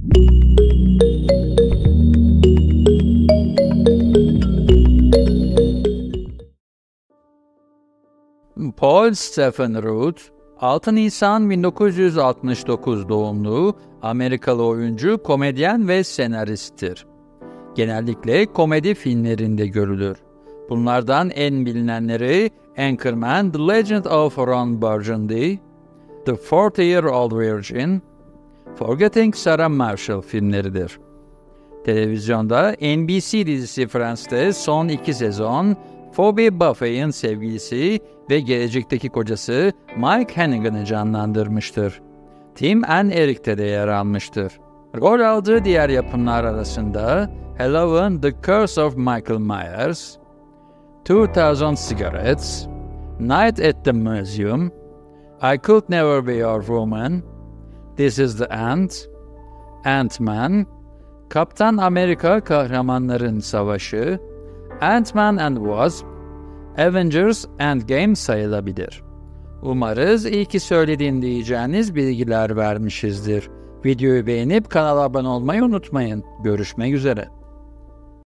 Paul Stephen Root, 6 Nisan 1969 doğumlu Amerikalı oyuncu, komedyen ve senaristtir. Genellikle komedi filmlerinde görülür. Bunlardan en bilinenleri Anchorman, The Legend of Ron Burgundy, The 40-Year-Old Virgin, Forgetting Sarah Marshall filmleridir. Televizyonda NBC dizisi Friends'te son 2 sezon Phoebe Buffay'ın sevgilisi ve gelecekteki kocası Mike Hannigan'ı canlandırmıştır. Tim and Eric'te de yer almıştır. Rol aldığı diğer yapımlar arasında Halloween, The Curse of Michael Myers, 2000 Cigarettes, Night at the Museum, I Could Never Be Your Woman, This Is the End, Ant-Man, Kaptan Amerika Kahramanların Savaşı, Ant-Man and Wasp, Avengers Endgame sayılabilir. Umarız iyi ki söylediğin diyeceğiniz bilgiler vermişizdir. Videoyu beğenip kanala abone olmayı unutmayın. Görüşmek üzere.